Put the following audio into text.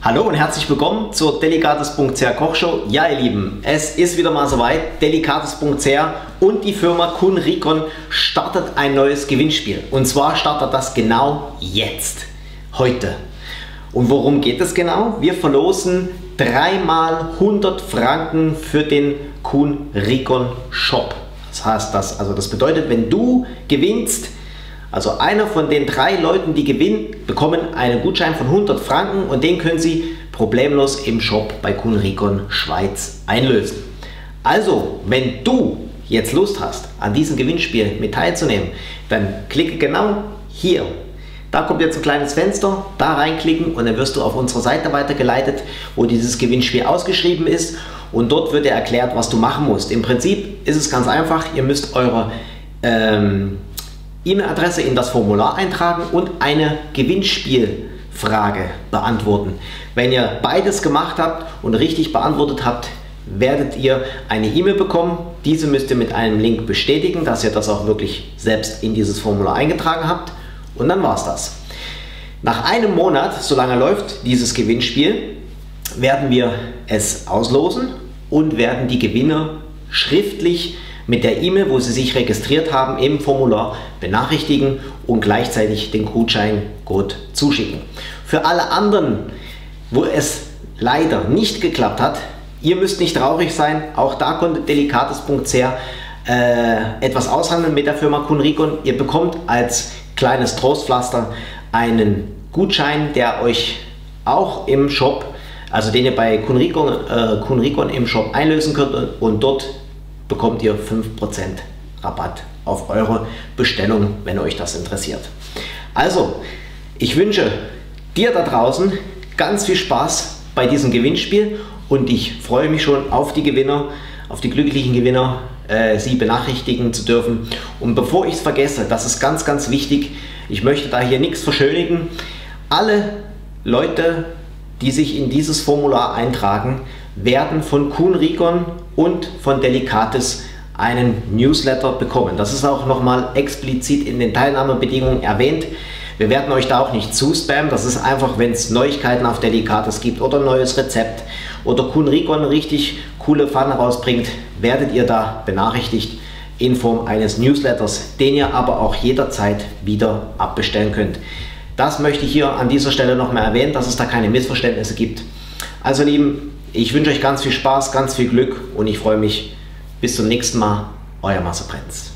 Hallo und herzlich willkommen zur Delicates.ch Kochshow. Ja, ihr Lieben, es ist wieder mal soweit. Delicates.ch und die Firma Kuhn Rikon startet ein neues Gewinnspiel. Und zwar startet das genau jetzt, heute. Und worum geht es genau? Wir verlosen 3 mal 100 Franken für den Kuhn Rikon Shop. Das bedeutet, wenn du gewinnst, also einer von den 3 Leuten, die gewinnen, bekommen einen Gutschein von 100 Franken und den können sie problemlos im Shop bei Kuhn Rikon Schweiz einlösen. Also, wenn du jetzt Lust hast, an diesem Gewinnspiel mit teilzunehmen, dann klicke genau hier. Da kommt jetzt ein kleines Fenster, da reinklicken und dann wirst du auf unsere Seite weitergeleitet, wo dieses Gewinnspiel ausgeschrieben ist und dort wird dir erklärt, was du machen musst. Im Prinzip ist es ganz einfach, ihr müsst eure E-Mail-Adresse in das Formular eintragen und eine Gewinnspielfrage beantworten. Wenn ihr beides gemacht habt und richtig beantwortet habt, werdet ihr eine E-Mail bekommen. Diese müsst ihr mit einem Link bestätigen, dass ihr das auch wirklich selbst in dieses Formular eingetragen habt. Und dann war es das. Nach einem Monat, solange läuft dieses Gewinnspiel, werden wir es auslosen und werden die Gewinner schriftlich mit der E-Mail, wo sie sich registriert haben, im Formular benachrichtigen und gleichzeitig den Gutscheincode zuschicken. Für alle anderen, wo es leider nicht geklappt hat, ihr müsst nicht traurig sein, auch da konnte Delicates.ch etwas aushandeln mit der Firma Kuhn Rikon. Ihr bekommt als kleines Trostpflaster einen Gutschein, der euch auch im Shop, also den ihr bei Kuhn Rikon im Shop einlösen könnt und dort bekommt ihr 5% Rabatt auf eure Bestellung, wenn euch das interessiert. Also, ich wünsche dir da draußen ganz viel Spaß bei diesem Gewinnspiel und ich freue mich schon auf die Gewinner, auf die glücklichen Gewinner, sie benachrichtigen zu dürfen. Und bevor ich es vergesse, das ist ganz, ganz wichtig, ich möchte da hier nichts verschönigen. Alle Leute, die sich in dieses Formular eintragen, werden von Kuhn Rikon und von Delicates einen Newsletter bekommen. Das ist auch nochmal explizit in den Teilnahmebedingungen erwähnt. Wir werden euch da auch nicht zuspammen. Das ist einfach, wenn es Neuigkeiten auf Delicates gibt oder ein neues Rezept oder Kuhn Rikon richtig coole Pfanne rausbringt, werdet ihr da benachrichtigt in Form eines Newsletters, den ihr aber auch jederzeit wieder abbestellen könnt. Das möchte ich hier an dieser Stelle noch mal erwähnen, dass es da keine Missverständnisse gibt. Also Lieben, ich wünsche euch ganz viel Spaß, ganz viel Glück und ich freue mich. Bis zum nächsten Mal, euer Marcel Prenz.